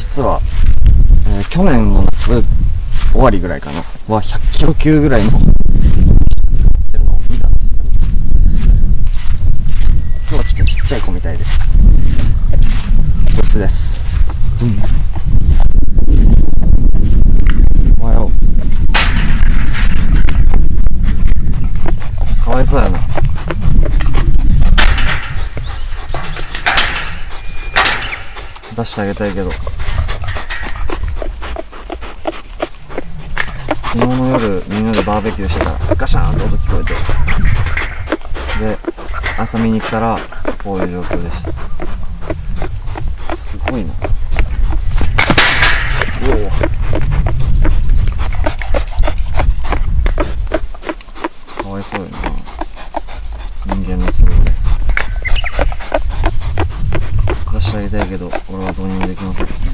実は、去年の夏終わりぐらいかなは100キロ級ぐらいの使ってるのを見たんですけど、今日はちょっとちっちゃい子みたいで、こいつです。おはよう。かわいそうやな。出してあげたいけど、昨日の夜みんなでバーベキューしてたらガシャーンと音聞こえて、で朝見に来たらこういう状況でした。すごいな。かわいそうやな、人間の都合で。出してあげたいけど俺はどうにもできません。